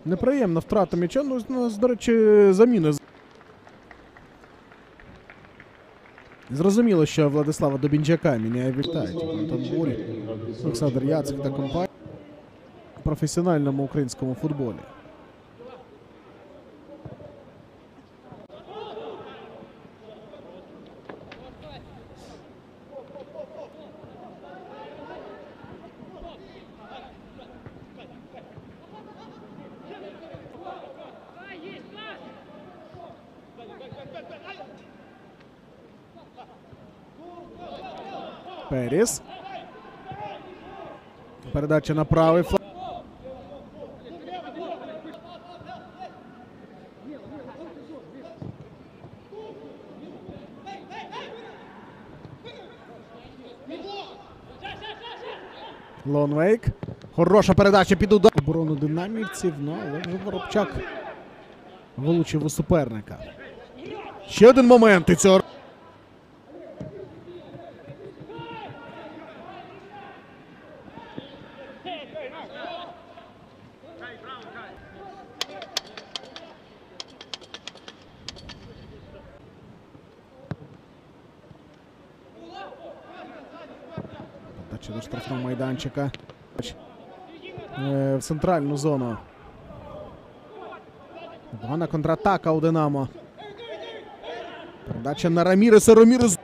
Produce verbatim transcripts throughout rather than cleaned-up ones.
Неприємна втрата м'яча. Ну, у нас, до речі, заміни. Зрозуміло, що Владислава Дубінчака міняє вітають. Антон Бурь, Олександр Яцик та компанія в професіональному українському футболі. Періс. Передача на правий фланг. Лонвейк. Хороша передача під удар. Оборону динамівців, ну, але вже Воробчак вилучив у суперника. Ще один момент і цього. Подача до штрафного майданчика. В центральну зону. Погана контратака у Динамо. Передача на Раміреса. Рамірес.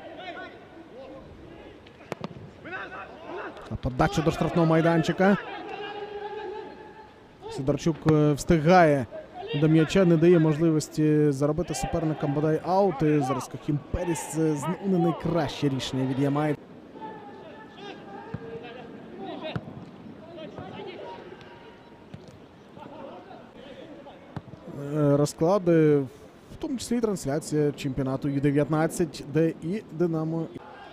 Подача до штрафного майданчика. Сидорчук встигає до м'яча, не дає можливості заробити суперникам бодай аут. І зараз Хакім Періс не найкраще рішення від Ямаєва. Розклади, в тому числі і трансляція чемпіонату Ю дев'ятнадцять, де і Динамо.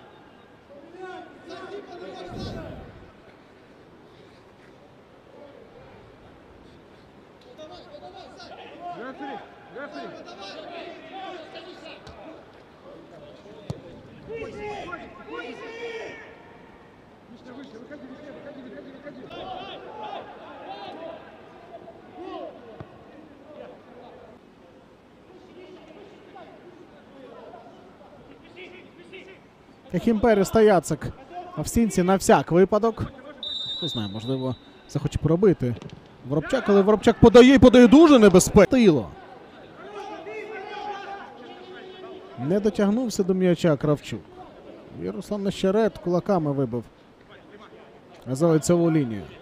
Хакім Періс та Яцик в стінці на всяк випадок. Хто знає, можливо, захоче поробити Воробчак, але Воробчак подає і подає дуже небезпечно. Не дотягнувся до м'яча Кравчук. І Руслан Нещерет кулаками вибив за лицеву лінію.